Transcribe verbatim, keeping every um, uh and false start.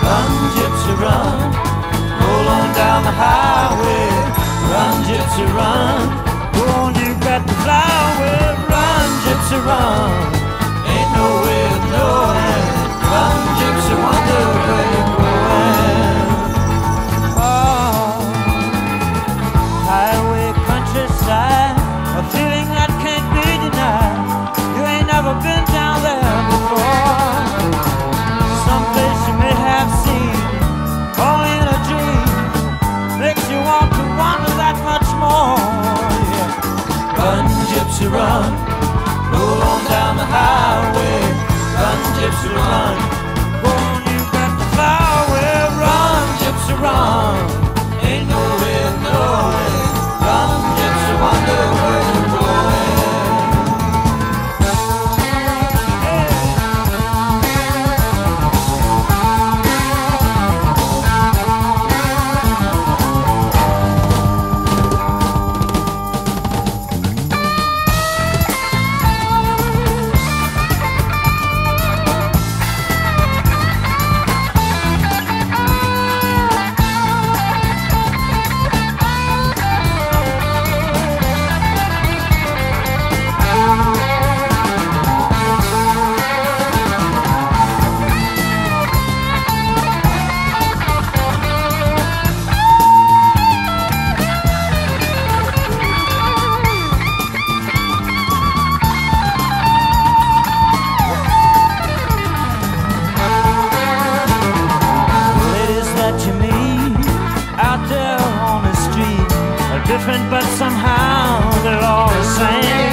Run, gypsy, run. Roll on down the highway. Run, gypsy, run. Go on, you got to fly away. Run, gypsy, run. Ain't no way of knowing. Run, gypsy, wonder where you're going. Oh, highway, countryside, a feeling that can't be denied. You ain't never been down there before. Someplace you may have seen, only in a dream, makes you want to wonder that much more. Yeah. Run, gypsy, run. Roll on down the highway. Run, gypsy, run. Go on, you got to fly away. Run, gypsy, run. Ain't no way of knowing. Run, gypsy, wonder where you're going. Different, but somehow they're all the same.